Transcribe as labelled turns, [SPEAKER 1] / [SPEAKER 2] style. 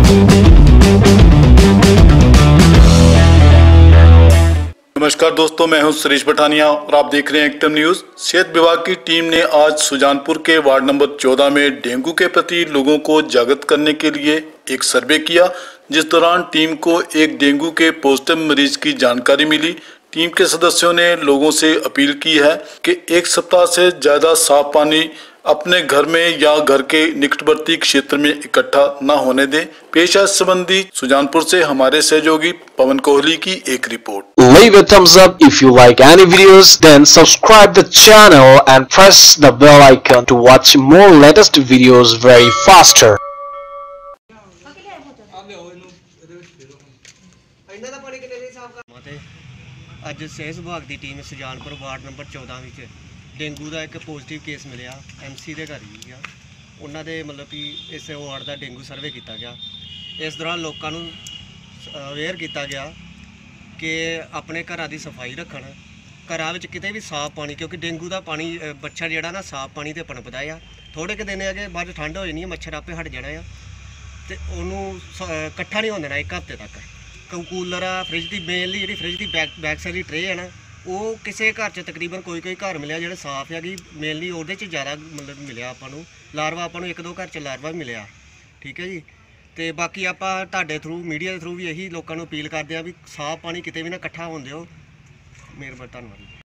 [SPEAKER 1] नमस्कार दोस्तों, मैं हूं सुरेश पठानिया और आप देख रहे हैं एक्टिव न्यूज। सेहत विभाग की टीम ने आज सुजानपुर के वार्ड नंबर 14 में डेंगू के प्रति लोगों को जागृत करने के लिए एक सर्वे किया, जिस दौरान टीम को एक डेंगू के पॉजिटिव मरीज की जानकारी मिली। टीम के सदस्यों ने लोगों से अपील की है कि एक सप्ताह से ज्यादा साफ पानी अपने घर में या घर के निकटवर्ती क्षेत्र में इकट्ठा न होने दें। पेश है संबंधी सुजानपुर से हमारे सहयोगी पवन कोहली की एक report.
[SPEAKER 2] Leave a thumbs up if you like any videos, then subscribe the channel and press the bell icon to watch more latest videos very faster.
[SPEAKER 3] ਅੱਜ ਸਿਹਤ ਵਿਭਾਗ ਦੀ ਟੀਮ ਸੁਜਾਨਪੁਰ ਵਾਰਡ ਨੰਬਰ 14 ਵਿੱਚ ਡੇਂਗੂ ਦਾ ਇੱਕ ਪੋਜ਼ਿਟਿਵ ਕੇਸ ਮਿਲਿਆ। MC ਦੇ ਘਰ ਹੀ ਆ ਉਹਨਾਂ ਦੇ ਮਤਲਬ ਕਿ ਇਸ ਵਾਰਡ ਦਾ ਡੇਂਗੂ ਸਰਵੇ ਕੀਤਾ ਗਿਆ। ਇਸ ਦੌਰਾਨ ਲੋਕਾਂ ਨੂੰ ਅਵੇਅਰ ਕੀਤਾ ਗਿਆ ਕਿ ਆਪਣੇ ਘਰਾਂ ਦੀ ਸਫਾਈ ਰੱਖਣ, ਘਰਾਂ ਵਿੱਚ ਕਿਤੇ ਵੀ ਸਾਫ਼ ਪਾਣੀ, ਕਿਉਂਕਿ ਡੇਂਗੂ ਦਾ ਪਾਣੀ ਮੱਛਰ ਜਿਹੜਾ ਨਾ ਸਾਫ਼ ਪਾਣੀ ਤੇ ਪਨਪਦਾ ਆ। ਥੋੜੇ ਕੁ ਦਿਨ ਹੈਗੇ ਬਾਅਦ ਠੰਡ ਹੋ ਜਾਣੀ ਹੈ, ਮੱਛਰ ਆਪੇ ਹਟ ਜਾਣਾ ਆ ਤੇ ਉਹਨੂੰ ਇਕੱਠਾ ਨਹੀਂ ਹੋਣ ਦੇਣਾ ਇੱਕ ਹਫ਼ਤੇ ਤੱਕ। ਕੂਲਰ ਆ, ਫਰਿੱਜ ਦੀ ਮੇਨਲੀ ਜਿਹੜੀ ਫਰਿੱਜ ਦੀ ਬੈਕ ਸਾਈਡ ਦੀ ਟਰੇ ਹੈ ਨਾ, ਉਹ ਕਿਸੇ ਘਰ 'ਚ ਤਕਰੀਬਨ ਕੋਈ ਘਰ ਮਿਲਿਆ ਜਿਹੜੇ ਸਾਫ਼ ਹੈਗੀ, ਮੇਨਲੀ ਉਹਦੇ 'ਚ ਜ਼ਿਆਦਾ ਮਤਲਬ ਮਿਲਿਆ ਆਪਾਂ ਨੂੰ ਲਾਰਵਾ। ਆਪਾਂ ਨੂੰ 1-2 ਘਰ 'ਚ ਲਾਰਵਾ ਵੀ ਮਿਲਿਆ, ਠੀਕ ਹੈ ਜੀ। ਤੇ ਬਾਕੀ ਆਪਾਂ ਤੁਹਾਡੇ ਥਰੂ, ਮੀਡੀਆ ਦੇ ਥਰੂ ਵੀ ਇਹੀ ਲੋਕਾਂ ਨੂੰ ਅਪੀਲ ਕਰਦੇ ਆ ਵੀ ਸਾਫ਼ ਪਾਣੀ ਕਿਤੇ ਵੀ ਨਾ ਇਕੱਠਾ ਹੋਣ ਦਿਓ। ਮਿਹਰਬਾਨੀ, ਧੰਨਵਾਦ।